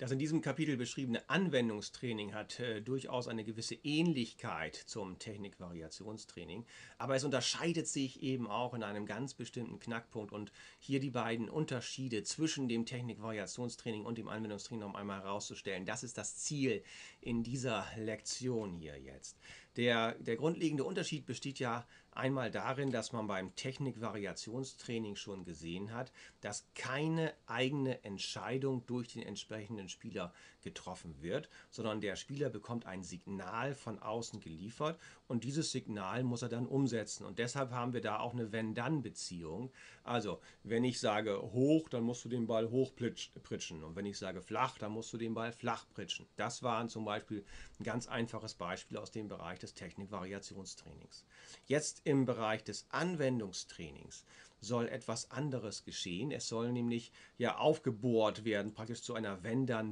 Das in diesem Kapitel beschriebene Anwendungstraining hat durchaus eine gewisse Ähnlichkeit zum Technikvariationstraining, aber es unterscheidet sich eben auch in einem ganz bestimmten Knackpunkt und hier die beiden Unterschiede zwischen dem Technikvariationstraining und dem Anwendungstraining noch einmal herauszustellen. Das ist das Ziel in dieser Lektion hier jetzt. Der grundlegende Unterschied besteht ja einmal darin, dass man beim Technikvariationstraining schon gesehen hat, dass keine eigene Entscheidung durch den entsprechenden Spieler getroffen wird, sondern der Spieler bekommt ein Signal von außen geliefert und dieses Signal muss er dann umsetzen. Und deshalb haben wir da auch eine Wenn-Dann-Beziehung. Also, wenn ich sage hoch, dann musst du den Ball hoch pritschen. Und wenn ich sage flach, dann musst du den Ball flach pritschen. Das war zum Beispiel ein ganz einfaches Beispiel aus dem Bereich des Technikvariationstrainings. Jetzt im Bereich des Anwendungstrainings soll etwas anderes geschehen. Es soll nämlich ja aufgebohrt werden, praktisch zu einer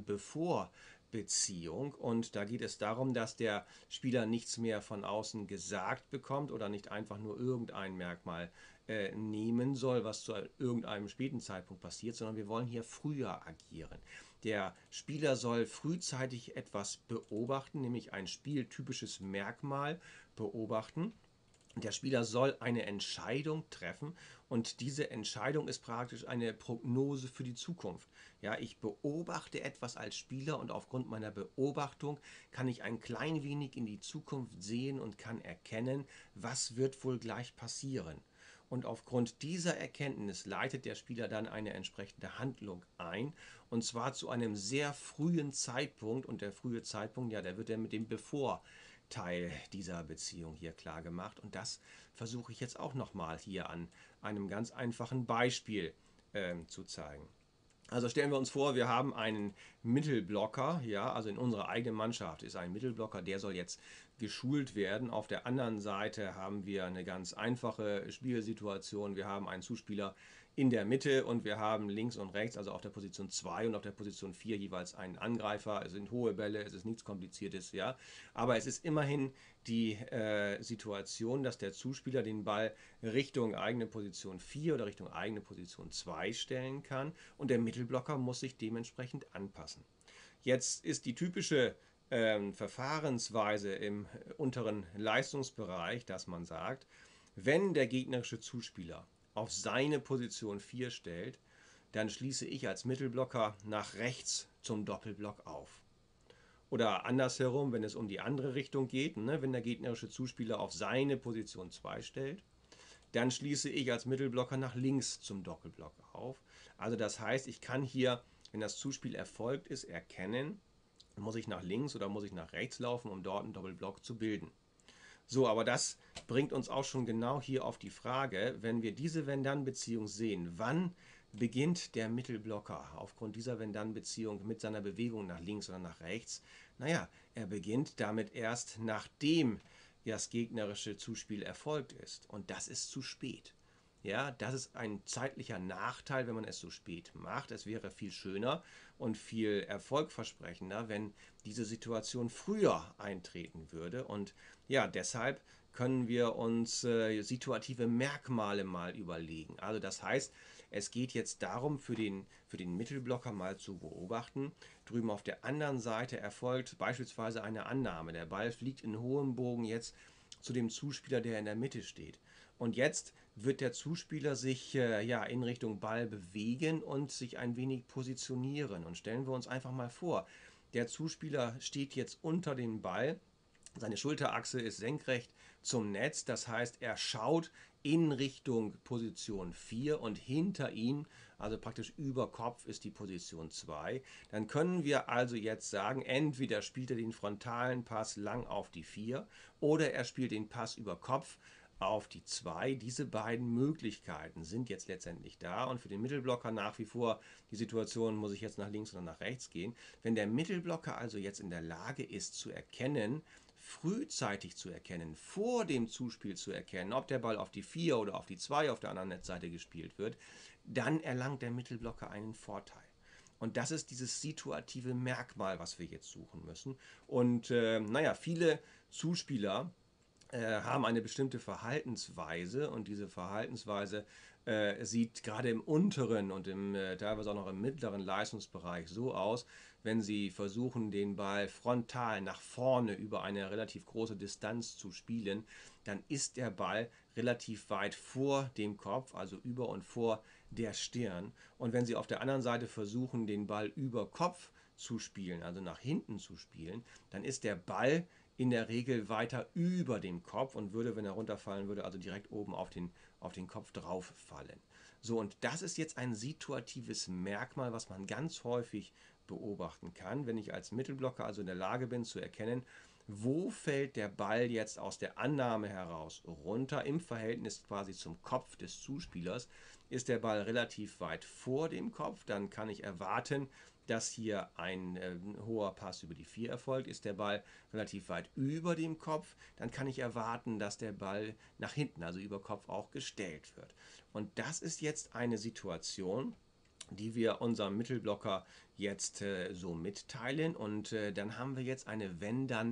Wenn-Dann-Bevor-Beziehung. Und da geht es darum, dass der Spieler nichts mehr von außen gesagt bekommt oder nicht einfach nur irgendein Merkmal nehmen soll, was zu irgendeinem späten Zeitpunkt passiert, sondern wir wollen hier früher agieren. Der Spieler soll frühzeitig etwas beobachten, nämlich ein spieltypisches Merkmal beobachten. Der Spieler soll eine Entscheidung treffen und diese Entscheidung ist praktisch eine Prognose für die Zukunft. Ja, ich beobachte etwas als Spieler und aufgrund meiner Beobachtung kann ich ein klein wenig in die Zukunft sehen und kann erkennen, was wird wohl gleich passieren. Und aufgrund dieser Erkenntnis leitet der Spieler dann eine entsprechende Handlung ein und zwar zu einem sehr frühen Zeitpunkt und der frühe Zeitpunkt, ja, der wird dann mit dem Bevor Teil dieser Beziehung hier klar gemacht. Und das versuche ich jetzt auch nochmal hier an einem ganz einfachen Beispiel zu zeigen. Also stellen wir uns vor, wir haben einen Mittelblocker, ja, also in unserer eigenen Mannschaft ist ein Mittelblocker, der soll jetzt geschult werden. Auf der anderen Seite haben wir eine ganz einfache Spielsituation. Wir haben einen Zuspieler in der Mitte und wir haben links und rechts, also auf der Position 2 und auf der Position 4 jeweils einen Angreifer. Es sind hohe Bälle, es ist nichts Kompliziertes, ja. Aber es ist immerhin die Situation, dass der Zuspieler den Ball Richtung eigene Position 4 oder Richtung eigene Position 2 stellen kann und der Mittelblocker muss sich dementsprechend anpassen. Jetzt ist die typische Verfahrensweise im unteren Leistungsbereich, dass man sagt, wenn der gegnerische Zuspieler auf seine Position 4 stellt, dann schließe ich als Mittelblocker nach rechts zum Doppelblock auf. Oder andersherum, wenn es um die andere Richtung geht, ne, wenn der gegnerische Zuspieler auf seine Position 2 stellt, dann schließe ich als Mittelblocker nach links zum Doppelblock auf. Also das heißt, ich kann hier, wenn das Zuspiel erfolgt ist, erkennen, muss ich nach links oder muss ich nach rechts laufen, um dort einen Doppelblock zu bilden. So, aber das bringt uns auch schon genau hier auf die Frage, wenn wir diese Wenn-Dann-Beziehung sehen, wann beginnt der Mittelblocker aufgrund dieser Wenn-Dann-Beziehung mit seiner Bewegung nach links oder nach rechts? Naja, er beginnt damit erst, nachdem das gegnerische Zuspiel erfolgt ist. Und das ist zu spät. Ja, das ist ein zeitlicher Nachteil, wenn man es so spät macht. Es wäre viel schöner und viel erfolgversprechender, wenn diese Situation früher eintreten würde. Und ja, deshalb können wir uns situative Merkmale mal überlegen. Also das heißt, es geht jetzt darum, für den Mittelblocker mal zu beobachten. Drüben auf der anderen Seite erfolgt beispielsweise eine Annahme. Der Ball fliegt in hohem Bogen jetzt zu dem Zuspieler, der in der Mitte steht. Und jetzt wird der Zuspieler sich ja, in Richtung Ball bewegen und sich ein wenig positionieren. Und stellen wir uns einfach mal vor, der Zuspieler steht jetzt unter dem Ball, seine Schulterachse ist senkrecht zum Netz, das heißt, er schaut in Richtung Position 4 und hinter ihm, also praktisch über Kopf, ist die Position 2. Dann können wir also jetzt sagen, entweder spielt er den frontalen Pass lang auf die 4 oder er spielt den Pass über Kopf auf die 2. Diese beiden Möglichkeiten sind jetzt letztendlich da und für den Mittelblocker nach wie vor die Situation, muss ich jetzt nach links oder nach rechts gehen. Wenn der Mittelblocker also jetzt in der Lage ist zu erkennen, frühzeitig zu erkennen, vor dem Zuspiel zu erkennen, ob der Ball auf die 4 oder auf die 2 auf der anderen Netzseite gespielt wird, dann erlangt der Mittelblocker einen Vorteil. Und das ist dieses situative Merkmal, was wir jetzt suchen müssen. Und naja, viele Zuspieler haben eine bestimmte Verhaltensweise, und diese Verhaltensweise sieht gerade im unteren und teilweise auch noch im mittleren Leistungsbereich so aus, wenn sie versuchen, den Ball frontal nach vorne über eine relativ große Distanz zu spielen, dann ist der Ball relativ weit vor dem Kopf, also über und vor der Stirn. Und wenn sie auf der anderen Seite versuchen, den Ball über Kopf zu spielen, also nach hinten zu spielen, dann ist der Ball in der Regel weiter über dem Kopf und würde, wenn er runterfallen würde, also direkt oben auf den Kopf drauf fallen. So, und das ist jetzt ein situatives Merkmal, was man ganz häufig beobachten kann, wenn ich als Mittelblocker also in der Lage bin zu erkennen, wo fällt der Ball jetzt aus der Annahme heraus runter im Verhältnis quasi zum Kopf des Zuspielers. Ist der Ball relativ weit vor dem Kopf, dann kann ich erwarten, dass hier ein hoher Pass über die 4 erfolgt. Ist der Ball relativ weit über dem Kopf, dann kann ich erwarten, dass der Ball nach hinten, also über Kopf, auch gestellt wird. Und das ist jetzt eine Situation, die wir unserem Mittelblocker jetzt so mitteilen. Und dann haben wir jetzt eine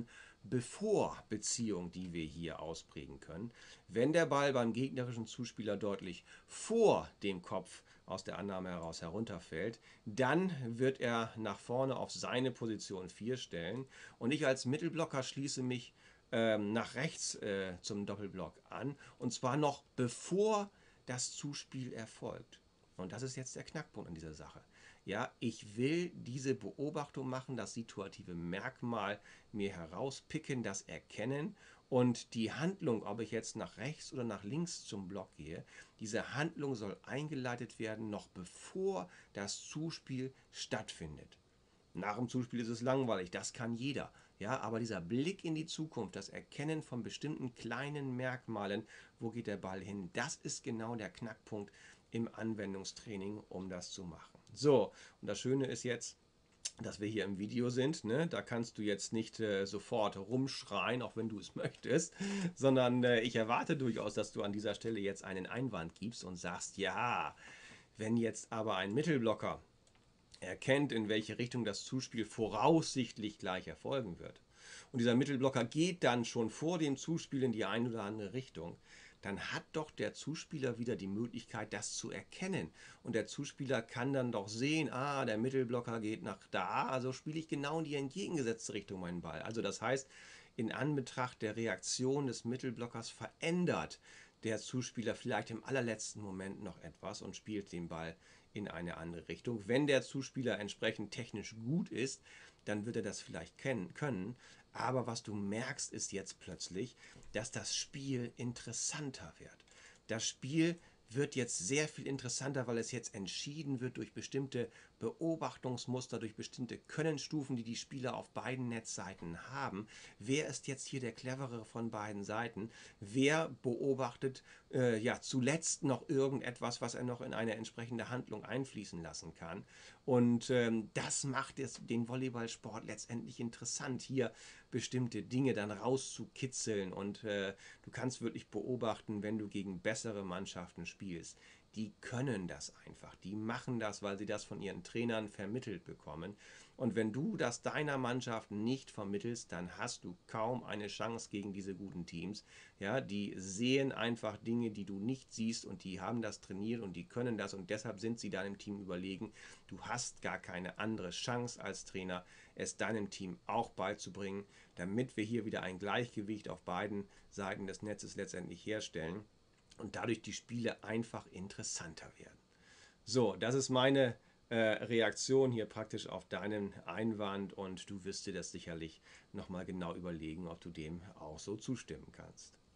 Wenn-Dann-Bevor-Beziehung, die wir hier ausprägen können. Wenn der Ball beim gegnerischen Zuspieler deutlich vor dem Kopf aus der Annahme heraus herunterfällt, dann wird er nach vorne auf seine Position 4 stellen. Und ich als Mittelblocker schließe mich nach rechts zum Doppelblock an. Und zwar noch bevor das Zuspiel erfolgt. Und das ist jetzt der Knackpunkt an dieser Sache. Ja, ich will diese Beobachtung machen, das situative Merkmal mir herauspicken, das erkennen, und die Handlung, ob ich jetzt nach rechts oder nach links zum Block gehe, diese Handlung soll eingeleitet werden, noch bevor das Zuspiel stattfindet. Nach dem Zuspiel ist es langweilig, das kann jeder. Ja, aber dieser Blick in die Zukunft, das Erkennen von bestimmten kleinen Merkmalen, wo geht der Ball hin, das ist genau der Knackpunkt im Anwendungstraining, um das zu machen. So, und das Schöne ist jetzt, dass wir hier im Video sind, ne? Da kannst du jetzt nicht sofort rumschreien, auch wenn du es möchtest, sondern ich erwarte durchaus, dass du an dieser Stelle jetzt einen Einwand gibst und sagst, ja, wenn jetzt aber ein Mittelblocker erkennt, in welche Richtung das Zuspiel voraussichtlich gleich erfolgen wird, und dieser Mittelblocker geht dann schon vor dem Zuspiel in die eine oder andere Richtung, dann hat doch der Zuspieler wieder die Möglichkeit, das zu erkennen. Und der Zuspieler kann dann doch sehen, ah, der Mittelblocker geht nach da, also spiele ich genau in die entgegengesetzte Richtung meinen Ball. Also das heißt, in Anbetracht der Reaktion des Mittelblockers verändert der Zuspieler vielleicht im allerletzten Moment noch etwas und spielt den Ball in eine andere Richtung. Wenn der Zuspieler entsprechend technisch gut ist, dann wird er das vielleicht können. Aber was du merkst, ist jetzt plötzlich, dass das Spiel interessanter wird. Das Spiel wird jetzt sehr viel interessanter, weil es jetzt entschieden wird durch bestimmte Beobachtungsmuster, durch bestimmte Könnenstufen, die die Spieler auf beiden Netzseiten haben. Wer ist jetzt hier der Cleverere von beiden Seiten? Wer beobachtet ja zuletzt noch irgendetwas, was er noch in eine entsprechende Handlung einfließen lassen kann? Und das macht den Volleyballsport letztendlich interessant, hier bestimmte Dinge dann rauszukitzeln, und du kannst wirklich beobachten, wenn du gegen bessere Mannschaften spielst. Die können das einfach. Die machen das, weil sie das von ihren Trainern vermittelt bekommen. Und wenn du das deiner Mannschaft nicht vermittelst, dann hast du kaum eine Chance gegen diese guten Teams. Ja, die sehen einfach Dinge, die du nicht siehst, und die haben das trainiert und die können das, und deshalb sind sie deinem Team überlegen. Du hast gar keine andere Chance als Trainer, es deinem Team auch beizubringen, damit wir hier wieder ein Gleichgewicht auf beiden Seiten des Netzes letztendlich herstellen und dadurch die Spiele einfach interessanter werden. So, das ist meine Reaktion hier praktisch auf deinen Einwand, und du wirst dir das sicherlich nochmal genau überlegen, ob du dem auch so zustimmen kannst.